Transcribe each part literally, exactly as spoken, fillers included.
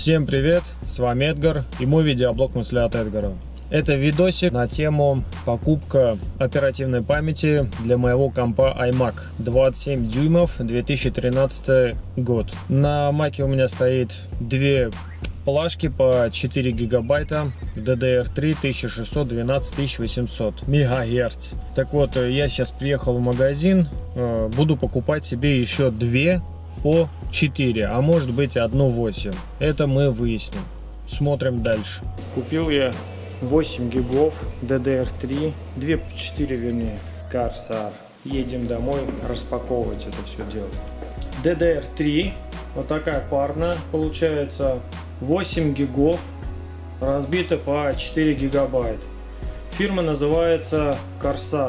Всем привет, с вами Эдгар и мой видеоблог «Мысли от Эдгара». Это видосик на тему покупка оперативной памяти для моего компа iMac двадцать семь дюймов, две тысячи тринадцатый год. На Маке у меня стоит две плашки по четыре гигабайта, ди ди ар три тысяча шестьсот двенадцать тысяч восемьсот мегагерц. Так вот, я сейчас приехал в магазин, буду покупать себе еще две по четыре, а может быть одну восемь. Это мы выясним. Смотрим дальше. Купил я восемь гигов ди ди ар три, две по четыре вернее, Corsair. Едем домой распаковывать это все дело. ди ди ар три, вот такая парная получается, восемь гигов, разбита по четыре гигабайта. Фирма называется Corsair.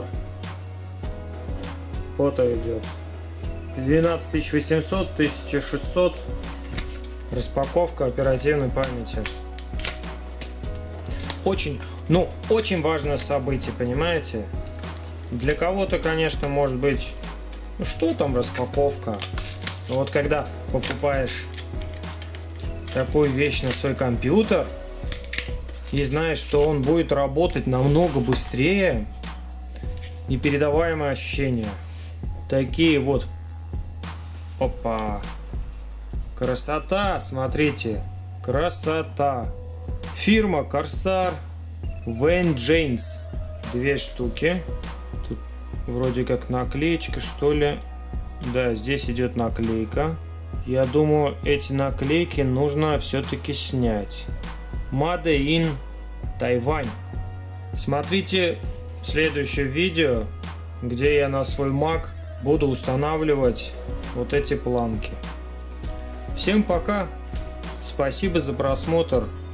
Фото идет. двенадцать тысяч восемьсот, тысяча шестьсот. Распаковка оперативной памяти. Очень, ну, очень важное событие, понимаете? Для кого-то, конечно, может быть, ну что там распаковка? Но вот когда покупаешь такую вещь на свой компьютер и знаешь, что он будет работать намного быстрее, непередаваемые ощущения. Такие вот. Опа. Красота, смотрите. Красота. Фирма Corsair Вейн Джеймс. Две штуки. Тут вроде как наклеечка, что ли. Да, здесь идет наклейка. Я думаю, эти наклейки нужно все-таки снять. Made in Taiwan. Смотрите следующее видео, где я на свой Mac буду устанавливать вот эти планки. Всем пока. Спасибо за просмотр.